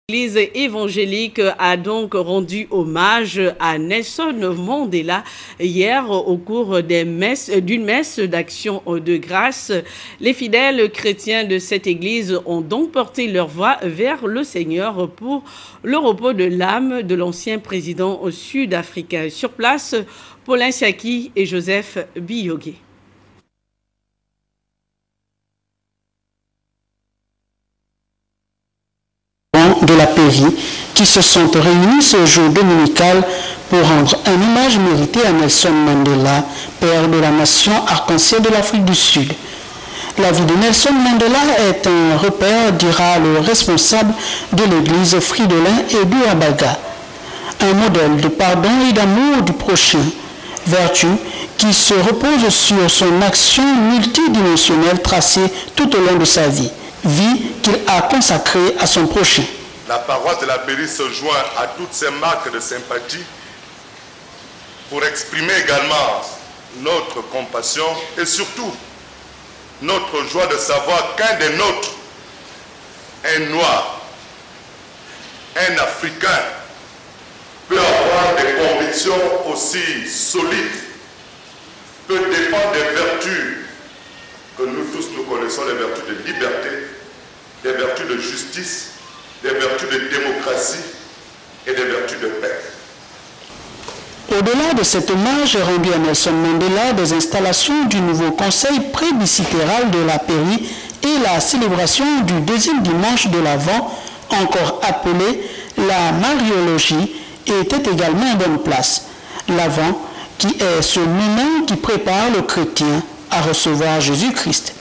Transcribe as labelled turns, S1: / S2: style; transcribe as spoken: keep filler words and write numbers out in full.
S1: L'Église évangélique a donc rendu hommage à Nelson Mandela hier au cours d'une messe, messe d'action de grâce. Les fidèles chrétiens de cette église ont donc porté leur voix vers le Seigneur pour le repos de l'âme de l'ancien président sud-africain. Sur place, Paulin Siaki et Joseph Biyogué.
S2: De la Pairie qui se sont réunis ce jour dominical pour rendre un hommage mérité à Nelson Mandela, père de la nation arc-en-ciel de l'Afrique du Sud. La vie de Nelson Mandela est un repère, dira le responsable de l'église Fridolin Edu Abaga. Un modèle de pardon et d'amour du prochain, vertu qui se repose sur son action multidimensionnelle tracée tout au long de sa vie, vie qu'il a consacrée à son prochain.
S3: La paroisse de la Pairie se joint à toutes ces marques de sympathie pour exprimer également notre compassion et surtout notre joie de savoir qu'un des nôtres, un noir, un africain, peut avoir des convictions aussi solides, peut défendre des vertus que nous tous nous connaissons, les vertus de liberté, des vertus de justice, des vertus de démocratie et des vertus de paix.
S2: Au-delà de cet hommage rendu à Nelson Mandela, des installations du nouveau conseil plébiscitéral de la Pairie et la célébration du deuxième dimanche de l'Avent, encore appelé la Mariologie, étaient également en bonne place. L'Avent qui est ce moment qui prépare le chrétien à recevoir Jésus-Christ.